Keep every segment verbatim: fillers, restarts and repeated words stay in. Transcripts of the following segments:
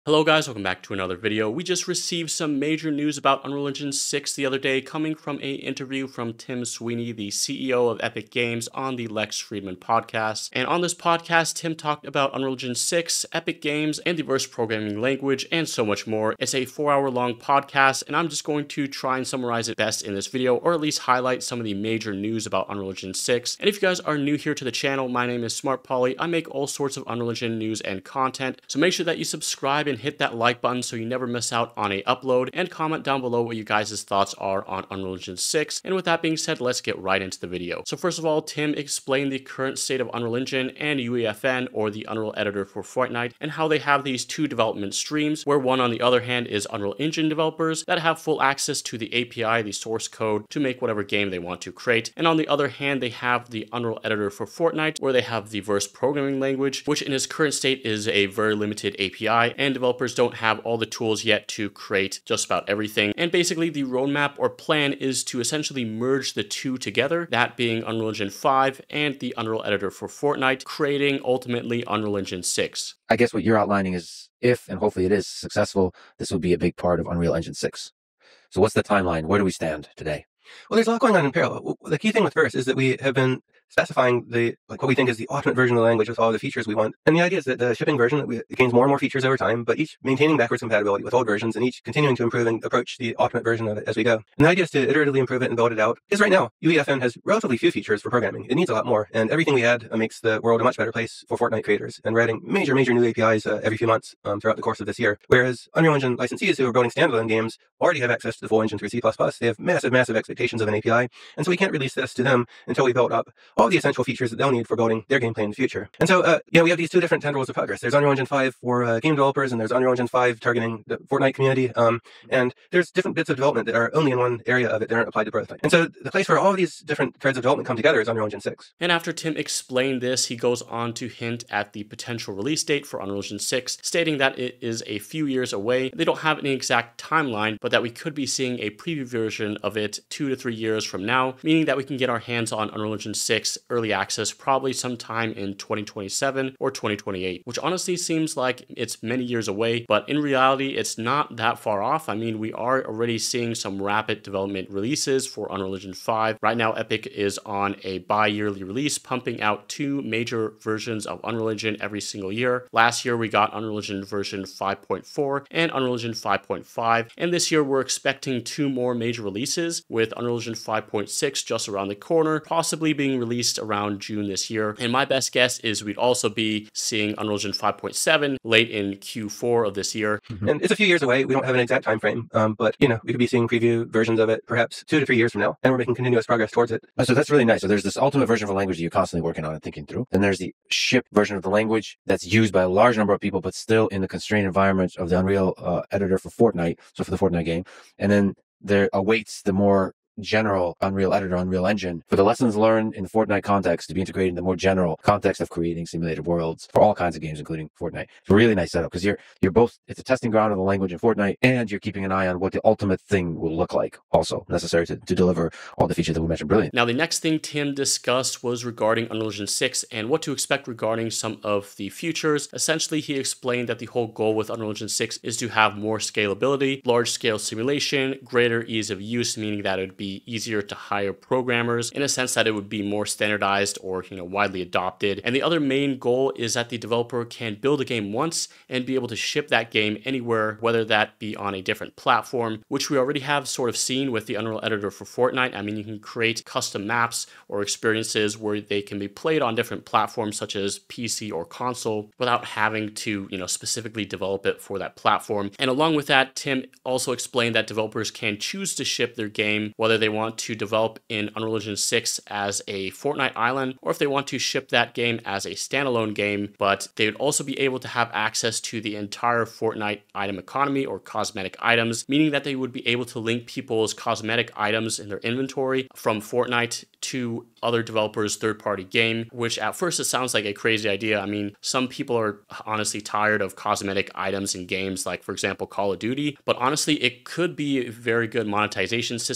Hello guys, welcome back to another video. We just received some major news about Unreal Engine six the other day, coming from an interview from Tim Sweeny, the C E O of Epic Games, on the Lex Friedman podcast. And on this podcast, Tim talked about Unreal Engine six, Epic Games, and the verse programming language, and so much more. It's a four hour long podcast, and I'm just going to try and summarize it best in this video, or at least highlight some of the major news about Unreal Engine six. And if you guys are new here to the channel, my name is Smart Polly. I make all sorts of Unreal Engine news and content, so make sure that you subscribe and hit that like button so you never miss out on a upload, and comment down below what you guys' thoughts are on Unreal Engine six. And with that being said, let's get right into the video. So first of all, Tim explained the current state of Unreal Engine and U E F N, or the Unreal Editor for Fortnite, and how they have these two development streams, where one on the other hand is Unreal Engine developers that have full access to the A P I, the source code, to make whatever game they want to create, and on the other hand they have the Unreal Editor for Fortnite, where they have the verse programming language, which in its current state is a very limited A P I, and developers don't have all the tools yet to create just about everything. And basically the roadmap or plan is to essentially merge the two together, that being Unreal Engine five and the Unreal Editor for Fortnite, creating ultimately Unreal Engine six. I guess what you're outlining is, if, and hopefully it is successful, this will be a big part of Unreal Engine six. So what's the timeline? Where do we stand today? Well, there's a lot going on in parallel. The key thing with Verse is that we have been specifying the like what we think is the ultimate version of the language with all the features we want. And the idea is that the shipping version we, it gains more and more features over time, but each maintaining backwards compatibility with old versions, and each continuing to improve and approach the ultimate version of it as we go. And the idea is to iteratively improve it and build it out. Because right now, U E F N has relatively few features for programming. It needs a lot more, and everything we add uh, makes the world a much better place for Fortnite creators. And we're adding major, major new A P Is uh, every few months um, throughout the course of this year. Whereas Unreal Engine licensees who are building standalone games already have access to the full engine through C plus plus. They have massive, massive expectations of an A P I, and so we can't release this to them until we build up all the essential features that they'll need for building their gameplay in the future. And so, uh, you know, we have these two different tendrils of progress. There's Unreal Engine five for uh, game developers, and there's Unreal Engine five targeting the Fortnite community. Um, and there's different bits of development that are only in one area of it that aren't applied to both. And so the place where all these different threads of development come together is Unreal Engine six. And after Tim explained this, he goes on to hint at the potential release date for Unreal Engine six, stating that it is a few years away. They don't have any exact timeline, but that we could be seeing a preview version of it two to three years from now, meaning that we can get our hands on Unreal Engine six early access probably sometime in twenty twenty-seven or twenty twenty-eight, which honestly seems like it's many years away, but in reality it's not that far off. I mean, we are already seeing some rapid development releases for Unreal Engine five. Right now Epic is on a bi-yearly release, pumping out two major versions of Unreal Engine every single year. Last year we got Unreal Engine version five point four and Unreal Engine five point five, and this year we're expecting two more major releases, with Unreal Engine five point six just around the corner, possibly being released around June this year. And my best guess is we'd also be seeing Unreal Engine five point seven late in Q four of this year. Mm-hmm. And it's a few years away. We don't have an exact time frame, um, but you know, we could be seeing preview versions of it perhaps two to three years from now, and we're making continuous progress towards it. Oh, so that's really nice. So there's this ultimate version of a language that you're constantly working on and thinking through. Then there's the ship version of the language that's used by a large number of people, but still in the constrained environment of the Unreal uh, Editor for Fortnite, so for the Fortnite game. And then there awaits the more general Unreal Editor, Unreal Engine, for the lessons learned in the Fortnite context to be integrated in the more general context of creating simulated worlds for all kinds of games, including Fortnite. It's a really nice setup because you're you're both, it's a testing ground of the language in Fortnite, and you're keeping an eye on what the ultimate thing will look like, also necessary to, to deliver all the features that we mentioned. Brilliant. Now, the next thing Tim discussed was regarding Unreal Engine six and what to expect regarding some of the features. Essentially, he explained that the whole goal with Unreal Engine six is to have more scalability, large-scale simulation, greater ease of use, meaning that it would be easier to hire programmers, in a sense that it would be more standardized or, you know, widely adopted. And the other main goal is that the developer can build a game once and be able to ship that game anywhere, whether that be on a different platform, which we already have sort of seen with the Unreal Editor for Fortnite. I mean, you can create custom maps or experiences where they can be played on different platforms such as P C or console without having to, you know, specifically develop it for that platform. And along with that, Tim also explained that developers can choose to ship their game, whether they want to develop in Unreal Engine six as a Fortnite island, or if they want to ship that game as a standalone game, but they would also be able to have access to the entire Fortnite item economy or cosmetic items, meaning that they would be able to link people's cosmetic items in their inventory from Fortnite to other developers' third-party game, which at first it sounds like a crazy idea. I mean, some people are honestly tired of cosmetic items in games like, for example, Call of Duty, but honestly, it could be a very good monetization system because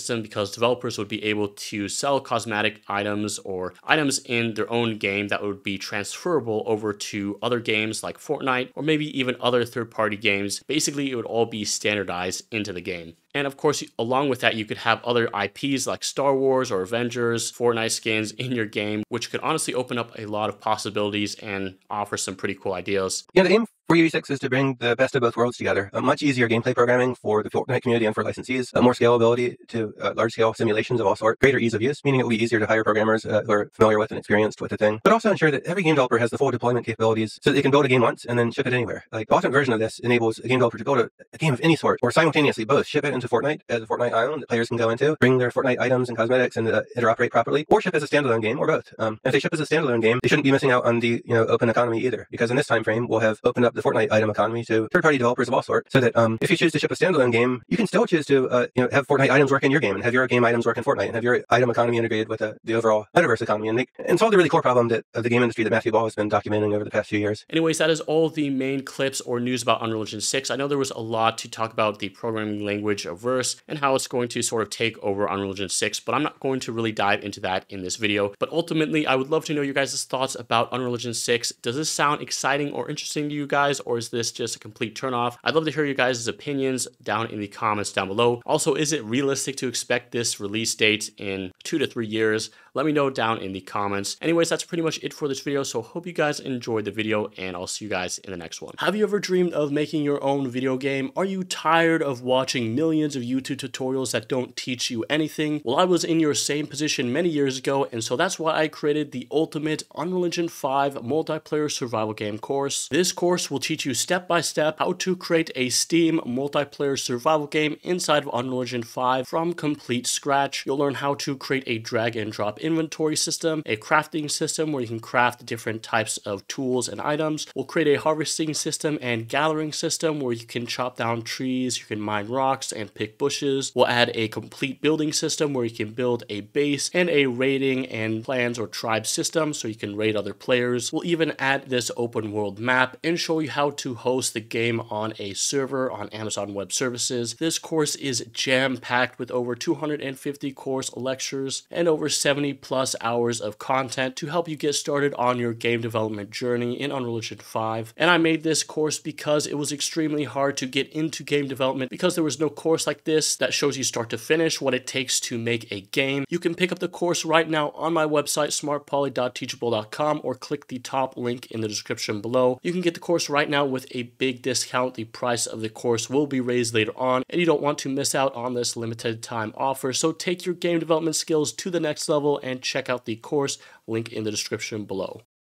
because developers would be able to sell cosmetic items or items in their own game that would be transferable over to other games like Fortnite or maybe even other third-party games. Basically, it would all be standardized into the game. And of course, along with that, you could have other I Ps like Star Wars or Avengers, Fortnite skins in your game, which could honestly open up a lot of possibilities and offer some pretty cool ideas. Yeah, the aim for U E six is to bring the best of both worlds together. A much easier gameplay programming for the Fortnite community and for licensees, uh, more scalability to uh, large-scale simulations of all sorts, greater ease of use, meaning it will be easier to hire programmers uh, who are familiar with and experienced with the thing, but also ensure that every game developer has the full deployment capabilities so that they can build a game once and then ship it anywhere. Like, the ultimate version of this enables a game developer to build a, a game of any sort, or simultaneously both ship it into Fortnite as a Fortnite island that players can go into, bring their Fortnite items and cosmetics and uh, interoperate properly, or ship as a standalone game, or both. Um, if they ship as a standalone game, they shouldn't be missing out on the you know open economy either, because in this time frame, we'll have opened up the Fortnite item economy to third-party developers of all sorts, so that um, if you choose to ship a standalone game, you can still choose to uh, you know have Fortnite items work in your game, and have your game items work in Fortnite, and have your item economy integrated with uh, the overall metaverse economy, and make and solve the really core problem that of the game industry that Matthew Ball has been documenting over the past few years. Anyways, that is all the main clips or news about Unreal Engine six. I know there was a lot to talk about the programming language of Verse and how it's going to sort of take over Unreal Engine six, but I'm not going to really dive into that in this video. But ultimately, I would love to know your guys' thoughts about Unreal Engine six. Does this sound exciting or interesting to you guys, or is this just a complete turnoff? I'd love to hear your guys' opinions down in the comments down below. Also, is it realistic to expect this release date in two to three years? Let me know down in the comments. Anyways, that's pretty much it for this video, so hope you guys enjoyed the video, and I'll see you guys in the next one. Have you ever dreamed of making your own video game? Are you tired of watching millions of YouTube tutorials that don't teach you anything? Well, I was in your same position many years ago, and so that's why I created the ultimate Unreal Engine five multiplayer survival game course. This course will teach you step by step how to create a Steam multiplayer survival game inside of Unreal Engine five from complete scratch. You'll learn how to create a drag and drop inventory system, a crafting system where you can craft different types of tools and items. We'll create a harvesting system and gathering system where you can chop down trees, you can mine rocks and pick bushes. We'll add a complete building system where you can build a base and a raiding and clans or tribe system so you can raid other players. We'll even add this open world map and show you how to host the game on a server on Amazon Web Services. This course is jam-packed with over two hundred fifty course lectures and over seventy plus hours of content to help you get started on your game development journey in Unreal Engine five. And I made this course because it was extremely hard to get into game development because there was no course like this that shows you start to finish what it takes to make a game. You can pick up the course right now on my website smart poly dot teachable dot com or click the top link in the description below. You can get the course right now with a big discount. The price of the course will be raised later on, and you don't want to miss out on this limited time offer. So take your game development skills to the next level and check out the course, link in the description below.